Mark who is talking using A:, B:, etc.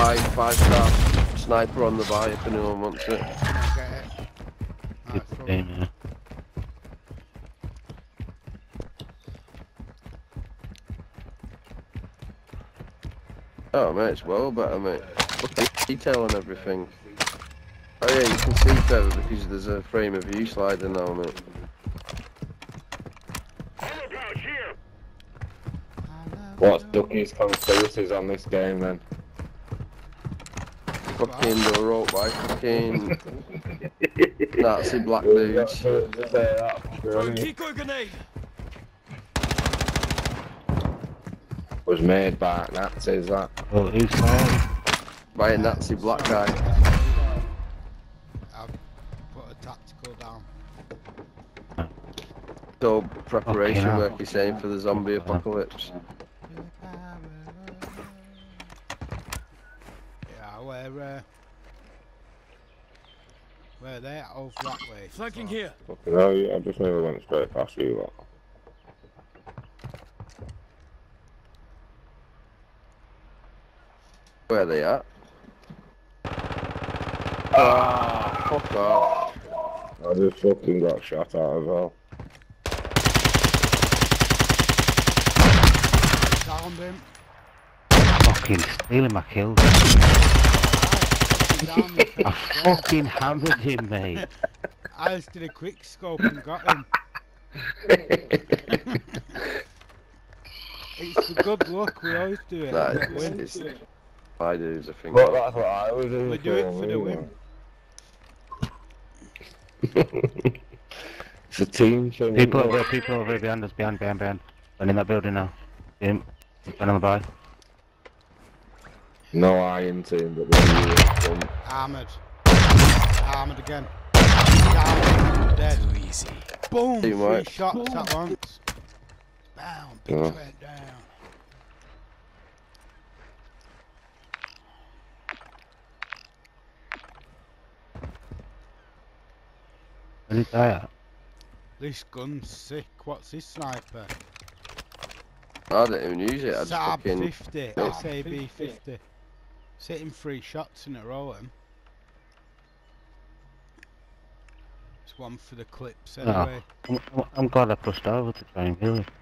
A: buy 5-star sniper on the buy if anyone wants it.
B: I'll get it.
C: Good game, yeah.
A: Oh mate, it's well better mate. Look at the detail and everything. Oh yeah, you can see better because there's a frame of view slider now mate.
D: What's Ducky's conspiracies on this game then?
A: Fucking the rope by fucking Nazi black dudes.
D: Was made by Nazis that.
C: Oh, who's fired?
A: By a Nazi black guy.
B: I've put a tactical down.
A: So preparation
C: Okay,
A: work you're saying for the zombie apocalypse.
B: Yeah, where are they at? Over that way.
E: Flanking here.
D: Fucking hell, yeah, I just nearly went straight past you lot.
A: Where are they at? Ah, fuck off.
D: I just fucking got shot out as well.
B: Downed him.
C: Fucking stealing my kills. I fucking hammered him, mate.
B: I just did a quick scope and got him. It's the good luck, we always do it.
A: Nah, it's I do, I think.
D: But that's what I was doing.
B: We do it for the win.
D: It's a team thing.
C: People over behind us, behind. One in that building now. Him. One on the buy.
D: No iron team, but then
B: Armoured. Armoured again. Down. Dead.
E: Too easy.
B: Boom!
A: Too
B: 3
A: much.
B: shots at once. Down. Big
D: Yeah.
B: thread down.
C: Where did he die at?
B: This gun's sick. What's this sniper?
A: I didn't even use it, I just
B: Saab
A: fucking...
B: 50. SAB 50. Sitting 3 shots in a row at him. It's one for the clips anyway.
C: I'm glad I pushed over to try and kill him.